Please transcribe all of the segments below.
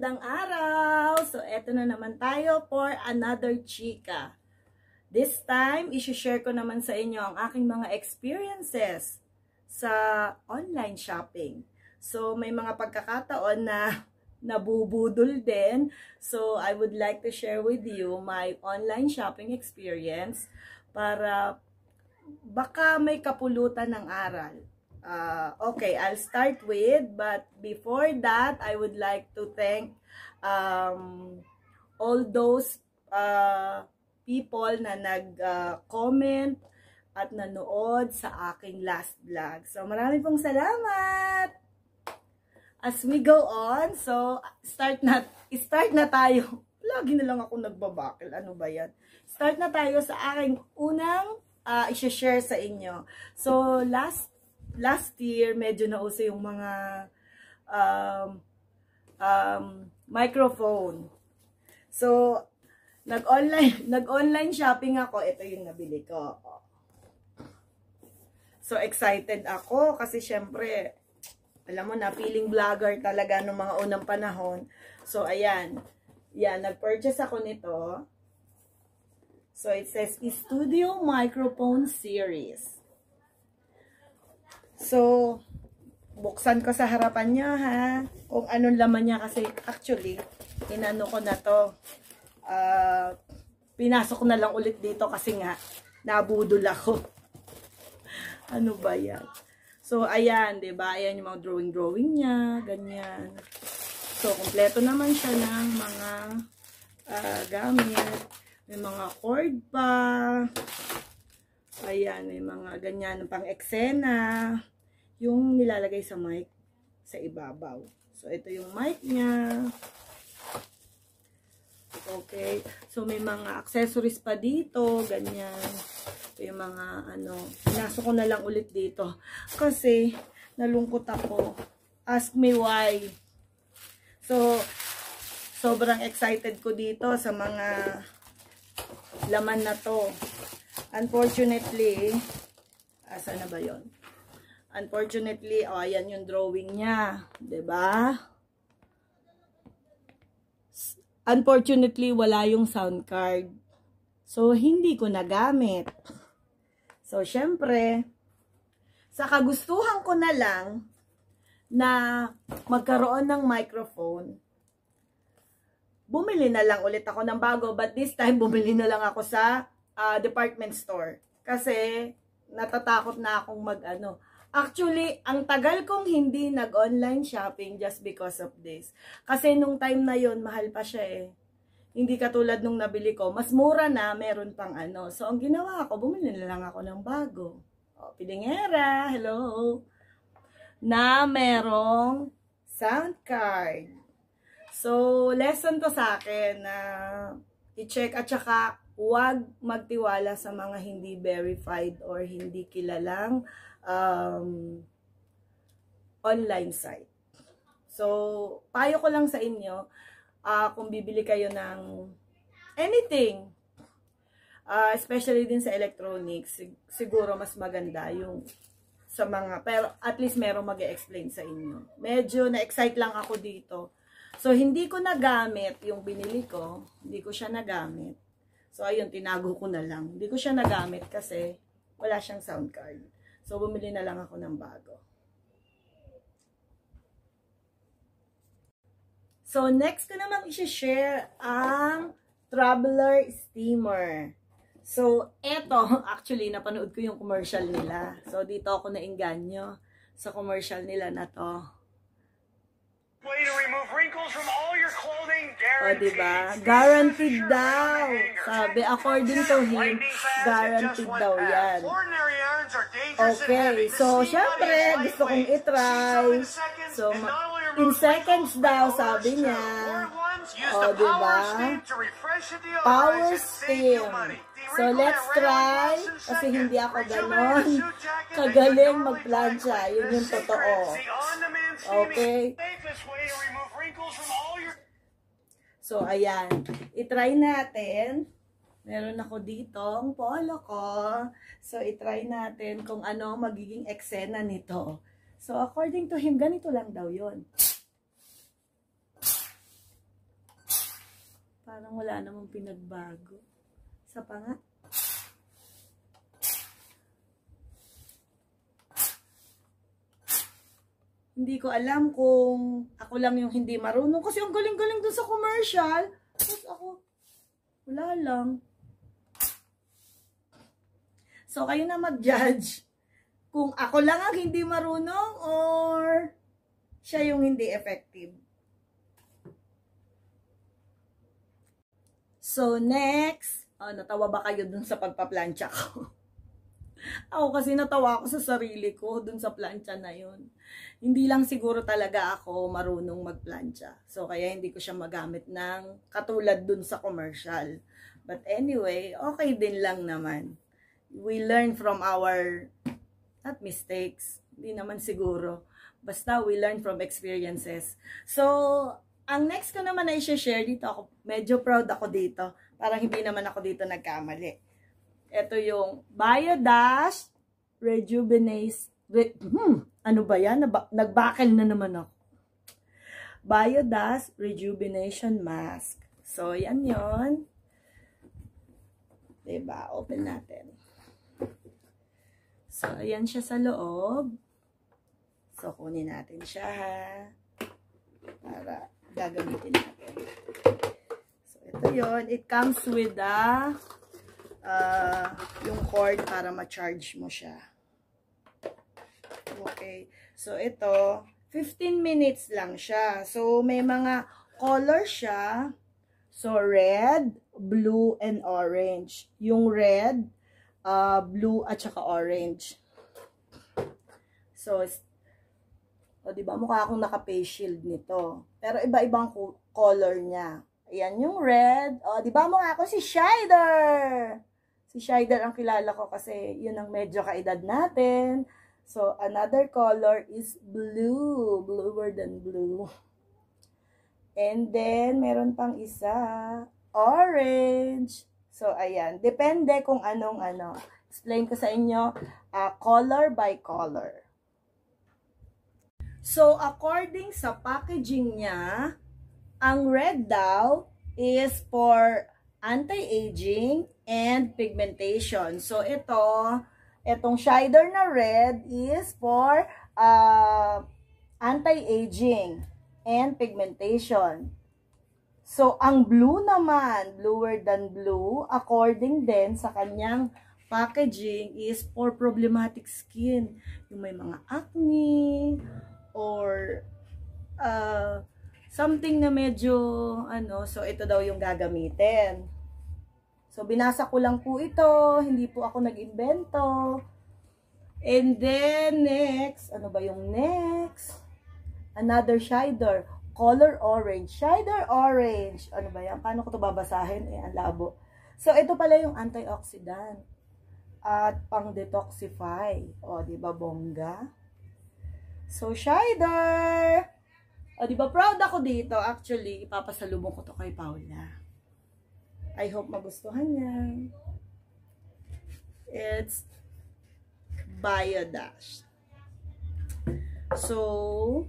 magandang araw! So, eto na naman tayo for another chika. This time, isi-share ko naman sa inyo ang aking mga experiences sa online shopping. So, may mga pagkakataon na nabubudol din. So, I would like to share with you my online shopping experience para baka may kapulutan ng aral. Okay, I'll start with, but before that, I would like to thank all those people na nag-comment at nanood sa aking last vlog. So, maraming pong salamat! As we go on, so, start na tayo. Lagi na lang ako nagbabakil. Ano ba yan? Start na tayo sa aking unang i-share sa inyo. So, last year, medyo nauso yung mga microphone. So, nag-online shopping ako. Ito yung nabili ko. So, excited ako kasi syempre, alam mo na, feeling vlogger talaga noong mga unang panahon. So, ayan. Yan, nag-purchase ako nito. So, it says, Studio Microphone Series. So, buksan ko sa harapan niya, ha? Kung anong laman niya kasi actually, inano ko na to. Pinasok ko na lang ulit dito kasi nga, nabudol ako. Ano ba yan? So, ayan, diba? Ayan yung mga drawing niya, ganyan. So, kompleto naman siya ng mga gamit. May mga cord pa. Ayan, may mga ganyan pang eksena. Yung nilalagay sa mic sa ibabaw. So, ito yung mic niya. Okay. So, may mga accessories pa dito. Ganyan. Ito yung mga ano. Pinasok ko na lang ulit dito. Kasi, nalungkot ako. Ask me why. So, sobrang excited ko dito sa mga laman na to. Unfortunately, asa na ba yon? Unfortunately, oh, ayan yung drawing niya. Diba? Unfortunately, wala yung sound card. So, hindi ko nagamit. So, syempre, sa kagustuhan ko na lang na magkaroon ng microphone, bumili na lang ulit ako ng bago. But this time, bumili na lang ako sa department store. Kasi, natatakot na akong mag-ano. Actually, ang tagal kong hindi nag-online shopping just because of this. Kasi nung time na yon mahal pa siya eh. Hindi katulad nung nabili ko. Mas mura na, meron pang ano. So, ang ginawa ko, bumili na lang ako ng bago. O, Pilingera, hello. Na merong sound card. So, lesson to sa akin na i-check at saka huwag magtiwala sa mga hindi verified or hindi kilalang online site. So, payo ko lang sa inyo, kung bibili kayo ng anything, especially din sa electronics, siguro mas maganda yung sa mga, pero at least merong mag-e-explain sa inyo. Medyo na-excite lang ako dito. So, hindi ko nagamit yung binili ko, hindi ko siya nagamit. So, ayun, tinago ko na lang. Hindi ko siya nagamit kasi wala siyang sound card. So, bumili na lang ako ng bago. So, next ko namang i-share ang Traveler Steamer. So, eto, actually, napanood ko yung commercial nila. So, dito ako nainganyo sa commercial nila na to. Way to remove wrinkles from all your clothing, guaranteed. O, diba? Guaranteed daw. Sabi, according to him, guaranteed daw yan. Okay, so, syempre, gusto kong itry. So, in seconds daw, sabi niya. O, diba? Power steam. So, let's try. Kasi hindi ako ganon kagaling magplansya. Yun yung totoo. Okay. So, ayan. I-try natin. Meron ako dito ang polo ko. So, i-try natin kung ano magiging eksena nito. So, according to him, ganito lang daw yun. Parang wala namang pinagbago. Isa pa nga. Hindi ko alam kung ako lang yung hindi marunong. Kasi ang galing-galing dun sa commercial. Tapos ako, wala lang. So, kayo na mag-judge kung ako lang ang hindi marunong or siya yung hindi effective. So, next. Natawa ba kayo dun sa pagpa-plancha ko? Ako kasi natawa ako sa sarili ko dun sa plancha na yun. Hindi lang siguro talaga ako marunong magplancha. So, kaya hindi ko siya magamit ng katulad dun sa commercial. But anyway, okay din lang naman. We learn from our, not mistakes, hindi naman siguro. Basta we learn from experiences. So, ang next ko naman ay share dito. Ako, medyo proud ako dito. Parang hindi naman ako dito nagkamali. Ito yung Biodash Rejuvenate. Ano ba yan? Nagbakal na naman ako. Biodash Rejuvenation Mask. So, yan yun. Diba? Open natin. So, ayan siya sa loob. So, kunin natin siya, ha? Para gagamitin natin. So, ito yun. It comes with the yung cord para ma-charge mo siya. Okay. So, ito, 15 minutes lang siya. So, may mga color siya. So, red, blue, and orange. Yung red, blue, at saka orange. So, diba, mukha akong naka-face shield nito. Pero iba-ibang color niya. Ayan yung red. Diba, mukha ako si Shider. Si Shider ang kilala ko kasi yun ang medyo kaedad natin. So, another color is blue. Bluer than blue. And then, meron pang isa. Orange. So, ayan. Depende kung anong ano. Explain ko sa inyo. Color by color. So, according sa packaging niya, ang red daw is for anti-aging and pigmentation. So, itong Shider na red is for anti-aging and pigmentation. So, ang blue naman, bluer than blue, according din sa kanyang packaging is for problematic skin. Yung may mga acne or something na medyo so ito daw yung gagamitin. So, binasa ko lang po ito. Hindi po ako nag-invento. And then, next. Ano ba yung next? Another Shider. Color orange. Shider orange. Ano ba yan? Paano ko ito babasahin? Ang labo. So, ito pala yung antioxidant. At pang-detoxify. Diba, bongga? So, Shider! Diba, proud ako dito. Actually, ipapasalubong ko to kay Paula. I hope magustuhan niya. It's Biodash. So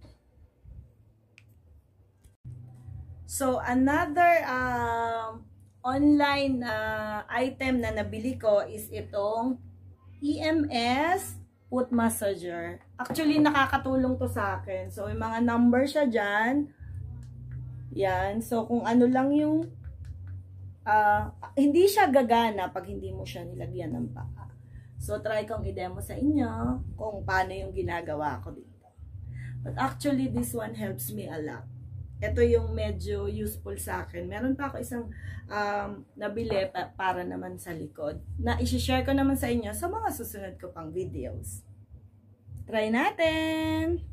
another online item na nabili ko is itong EMS foot massager. Actually, nakakatulong to sa akin. So, yung mga number siya dyan. Yan. So, kung ano lang yung hindi siya gagana pag hindi mo siya nilagyan ng paa. So, try kong i-demo sa inyo kung paano yung ginagawa ko dito. But actually, this one helps me a lot. Ito yung medyo useful sa akin. Meron pa ako isang nabili para naman sa likod na isi-share ko naman sa inyo sa mga susunod ko pang videos. Try natin!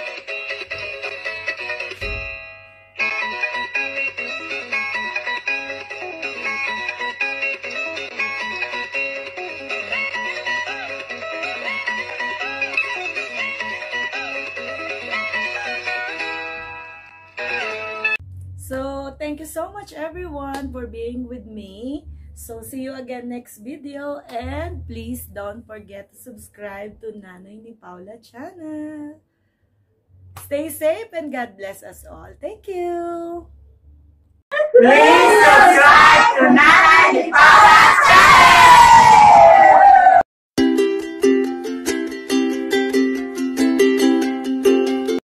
So, thank you so much everyone for being with me. So, see you again next video. And please don't forget to subscribe to Nanay ni Paula channel. Stay safe and God bless us all. Thank you! Please subscribe!